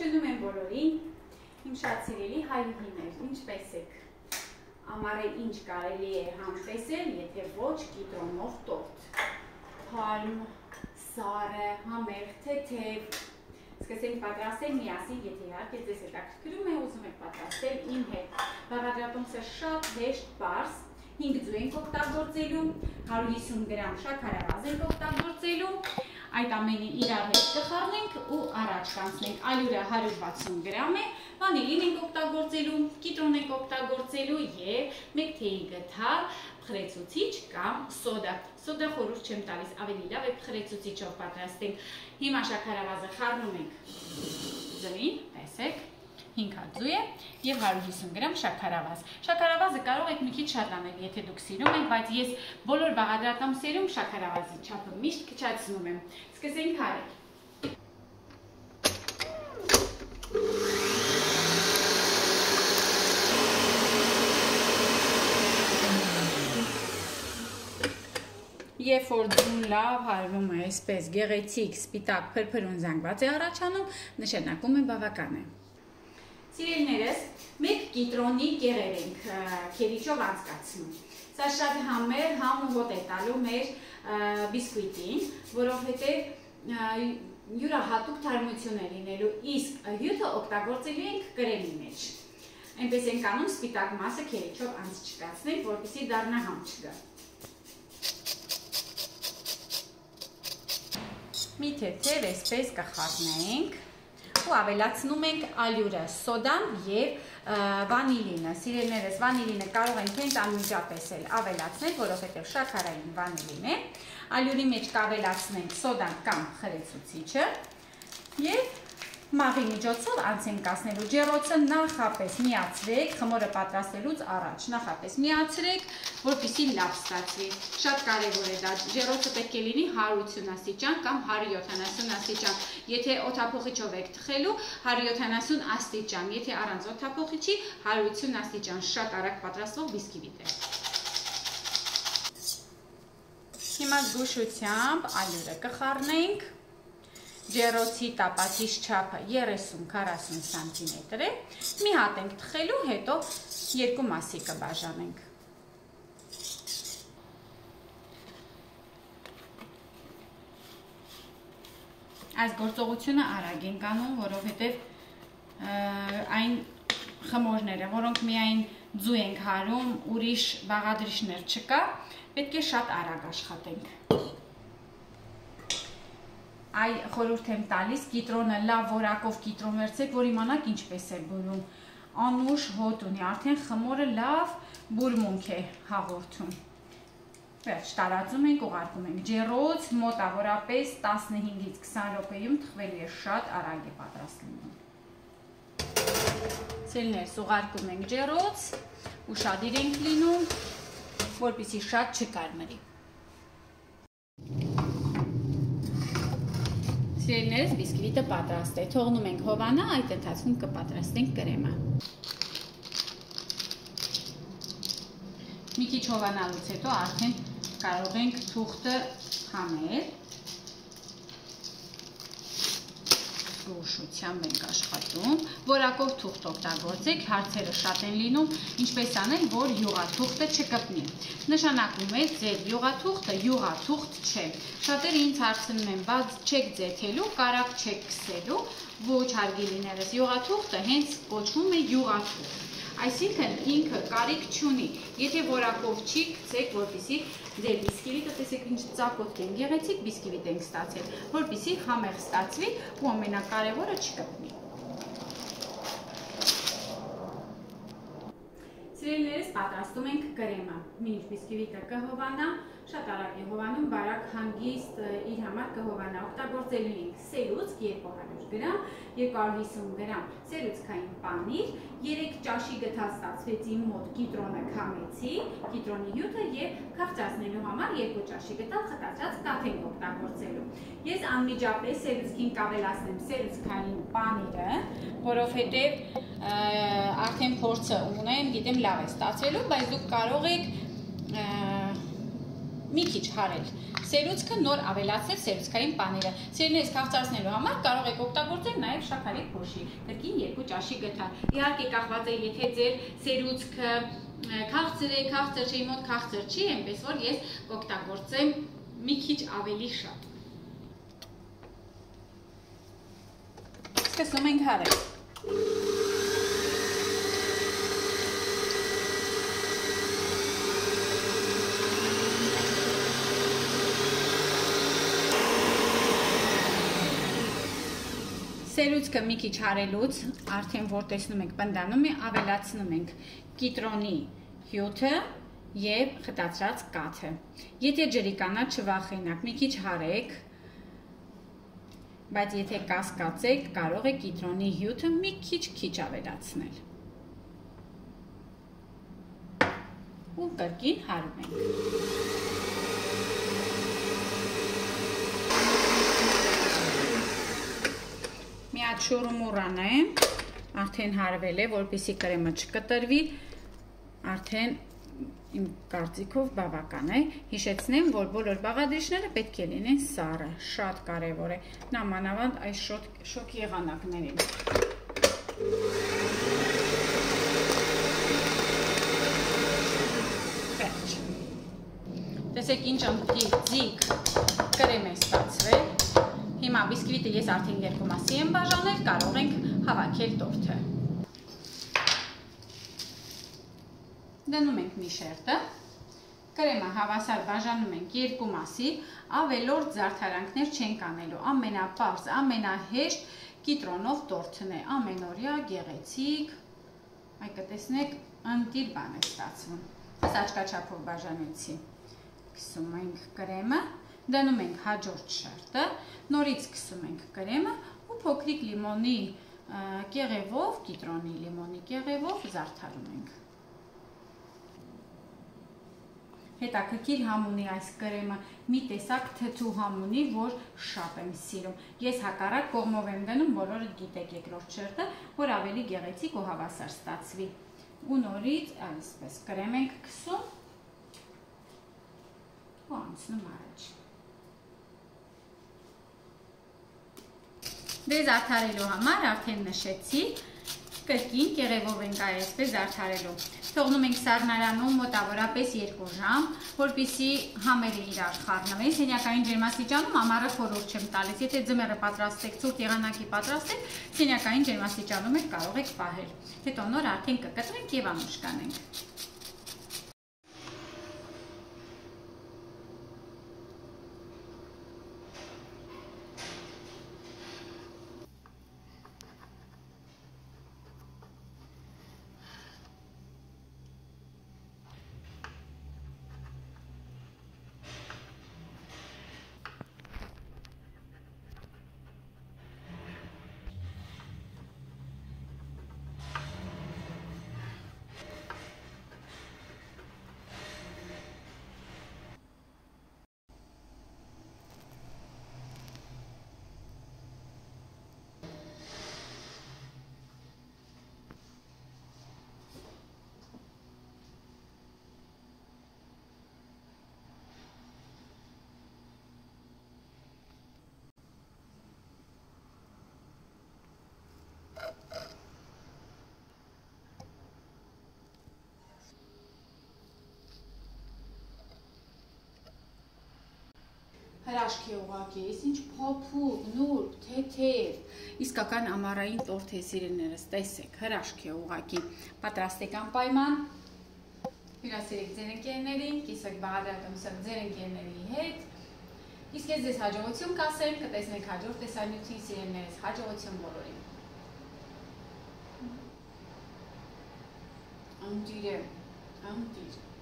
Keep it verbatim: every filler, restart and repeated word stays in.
Ողջունում եմ բոլորին, իմ շատ սիրելի հայրենիներ, ինչպես եք, ամառը ինչ կարելի է համտեսել, եթե ոչ կիտրոնով տորտ, թարմ, սառը, համեղ, թեթև, սկսենք պատրաստել միասին, եթե իհարկե ձեզ հետաքրքրում է, ուզում եք պատրաստել իմ հետ, բաղադրատոմսը շատ հեշտ պարզ, հինգ ձու ենք օգտագործելու, հարյուր հիսուն գրամ շաքարավազ ենք օգտագործելու, այդ ամենը իրար հետ կխառնենք ու առաջ կանցնենք, ալյուրը հարյուր վաթսուն գրամ է, վանիլին ենք օգտագործելու, կիտրոն ենք օգտագործելու և մեկ թեյի գթար փխրեցուցիչ կամ սոդա, սոդա խորհուրդ չեմ տալիս, ավելի լավ է փխրեցուցիչով պատրաստենք, հիմա շաքարավազը խառնում ենք ձվին, տեսեք, հինգ հատ ձու է և հարյուր հիսուն գրամ շաքարավազ։ Շաքարավազը կարող եք մի քիչ շատ անել, եթե դուք սիրում եք, բայց ես բոլոր բաղադրատոմսերում շաքարավազի չափը միշտ քչացնում եմ։ Սկսենք արել։ Երբ որ ձուն լավ հարվում է այսպես գեղեցիկ, սպիտակ, փրփրուն զանգված է առաջանում, նշանակում է բավական է։ Սիրելիներս, մեկ կիտրոնի կեղեր ենք քերիչով անցկացնում։ Սա շատ համեր, համ ու հոտ է տալու մեր բիսկվիտին, որովհետև յուրահատուկ թարմություն է լինելու, իսկ հյութը օգտագործելու ենք կրեմի մեջ։ Այնպես ենք անում սպիտակ մասը քերիչով անց չկացնենք, որպեսզի դառնա համ չգա։ Մի թեթև այսպես կխառնենք ու ավելացնում ենք ալյուրը, սոդան և վանիլինը։ Սիրելիներս, վանիլինը կարող ենք հենց անմիջապես էլ ավելացնել, որովհետև շաքարային վանիլին է։ Ալյուրի մեջ կավելացնենք սոդան կամ խրեցուցիչը և մաղի միջոցով անց ենք կացնելու։ Ջեռոցը նախապես միացրեք, խմորը պատրաստելուց առաջ նախապես միացրեք, որպեսզի լավ ստացվի։ Շատ կարևոր է դա, ջեռոցը պետք է լինի հարյուր ութսուն աստիճան կամ հարյուր յոթանասուն աստիճան։ Եթե օդափոխիչով եք թխելու, հարյուր յոթանասուն աստիճան, եթե առանց օդափոխիչի հարյուր ութսուն աստիճան, շատ արագ պատրաստվող բիսկվիտ է։ Հիմա զգուշությամբ ալյուրը կխառնենք։ Ջեռոցի տապացիչ չափը երեսուն քառասուն սանտիմետր է, մի հատ ենք թխելու, հետո երկու մասի կբաժանենք։ Այս գործողությունը արագ ենք անում, որովհետև այն խմորները, որոնք միայն ձու ենք հարում, ուրիշ բաղադրիչներ չկա, պետք է շատ արագ աշխատենք։ Այ խորհուրդ եմ տալիս, կիտրոնը լավ որակով կիտրոն վերցեք, որ իմանաք ինչպես է բուրում։ Անուշ հոտ ունի, արդեն խմորը լավ բուրմունք է հաղորդում։ Վերջ տարածում ենք, ուղարկում ենք ջեռոց, մոտավորապես տասնհինգից քսան րոպեում թխվելու է, շատ արագ է պատրաստ լինում։ Սիրելիներս, ուղարկում ենք ջեռոց, ուշադիր ենք լինում, որպեսզի շատ չկարմրի։ Սիրելիներս, բիսկվիտը պատրաստ է, թողնում ենք հովանա, այդ ընթացքում կպատրաստենք կրեմը։ Մի քիչ հովանալուց հետո արդեն կարող ենք թուղթը հանել։ Զգուշությամբ ենք աշխատում, որակով թուղթ օգտագործեք, հարցերը շատ են լինում, ինչպես անել, որ յուղաթուղթը չկպնի։ Նշանակում է ձեր յուղաթուղթը յուղաթուղթ չէ։ Շատերը ինձ հարցնում են, բայց չեք ձեթելու, կարագ չեք քսելու, ոչ հարգելիներս, յուղաթուղթը հենց կոչվում է յուղաթուղթ։ Այսինքն ինքը կարիք չունի, եթե որակով չի գցեք, որպեսզի ձեր բիսկվիտը, տեսեք ինչ ծակոտ են, գեղեցիկ բիսկվիտ ենք ստացել, որպեսզի համեղ ստացվի ու ամենակարևորը չկպնի։ Սիրելիներս, պատրաստում ենք կրեմը, մինչ բիսկվիտը կհովանա, շատ արագ է հովանում, բարակ հանգիստ իր համար կհովանա, օգտագործելու ենք սերուցք երկու հարյուր գրամ, երկու հարյուր հիսուն գրամ սերուցքային պանիր, երեք ճաշի գթա ստացվեց իմ մոտ կիտրոնը քամեցի, կիտրոնի հյութը և քաղցրացնելու համար երկու ճաշի գթա խտացած կաթ ենք օգտագործելու։ Ես անմիջապես սերուցքին կավելացնեմ սերուցքային պանիրը, որովհետև արդեն փորձը ունեմ, գիտեմ լավ է ստացվելու, բայց դուք կարող եք մի քիչ հարել սերուցքը, նոր ավելացնել սերուցքային պաները։ Սերունդներից քաղցրացնելու համար կարող եք օգտագործել նաև շաքարի փոշի, կրկին երկու ճաշի գթան։ Իհարկե կախված է, եթե ձեր սերուցքը քաղցր է, քաղցր չէ, մոտ քաղցր չի, այնպես որ ես կօգտագործեմ մի քիչ ավելի շատ։ Սկսում ենք հարել։ Սերուցքը մի քիչ հարելուց, արդեն որ տեսնում եք պնդանում է, ավելացնում ենք կիտրոնի հյութը և խտացրած կաթը։ Եթե ջրի կանա չվախենաք, մի քիչ հարեք, բայց եթե կասկածեք, կարող եք կիտրոնի հյութը մի քիչ-քիչ ավելացնել։ Ու կրկին հարում ենք։ Մի հատ շուռումուռ անեմ, արդեն հարվել է, որպեսզի կրեմը չկտրվի, արդեն իմ կարծիքով բավական է։ Հիշեցնեմ, որ բոլոր բաղադրիչները պետք է լինեն սառը, շատ կարևոր է, նամանավանդ այս շոկ եղանակներին։ Վերջ։ Տեսեք ինչ ձիգ կրեմ է ստացվել։ Հիմա բիսկվիտը ես արդեն երկու մասի եմ բաժանել, կարող ենք հավաքել տորթը։ Դնում ենք մի շերտը, կրեմը հավասար բաժանում ենք երկու մասի, ավելորդ զարդարանքներ չենք անելու, ամենապարզ, ամենահեշտ կիտրոնով տորթն է, ամենօրյա, գեղեցիկ, այ կտեսնեք ընտիր բան է ստացվում, ես աչքաչափով բաժանեցի, կսում ենք կրեմը, դնում ենք հաջորդ շերտը, նորից սկսում ենք կրեմը ու փոքրիկ լիմոնի կեղևով, կիտրոնի լիմոնի կեղևով զարդարում ենք։ Հետաքրքիր համ ունի այս կրեմը, մի տեսակ թթու համ ունի, որ շատ եմ սիրում։ Ես հակառակ կողմով եմ դնում, բոլորը գիտեք երկրորդ շերտը, որ ավելի գեղեցիկ ու հավասար ստացվի։ Ու նորից այսպես կրեմ ենք քսում ու անցնում առաջ։ Դե զարդարելու համար արդեն նշեցի, կրկին կեղևով ենք այսպես զարդարելու։ Թողնում ենք սառնարանում մոտավորապես երկու ժամ, որպեսզի համերը իրար խառնվեն։ Սենյակային ջերմաստիճանում ամառը խորհուրդ չեմ տալիս։ Եթե ձմեռը պատրաստեք, ցուրտ եղանակի պատրաստեք, սենյակային ջերմաստիճանում էլ կարող եք պահել։ Հետո նոր արդեն կկտրենք եւ անուշ կանենք։ Հրաշք է ուղղակի, ես ինչ փոփուկ, նուրբ, թեթև, իսկական ամառային տորթ է սիրելիներս, տեսեք, հրաշք է ուղղակի, պատրաստեք անպայման, հյուրասիրեք ձեր ընկերներին, կիսեք բաղադրատոմսով ձեր ընկերների հետ, իսկ ես ձեզ հաջողություն կասեմ, կտեսնեք հաջորդ տեսանյութին սիրելիներս, հաջողություն բոլորին։ Ընտիր է, ընտիր։